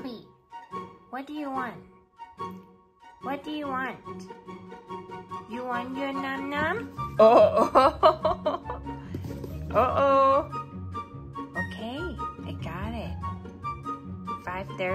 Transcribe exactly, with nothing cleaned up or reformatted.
Bobby, what do you want? What do you want? You want your num num? Oh, oh, oh, oh, oh.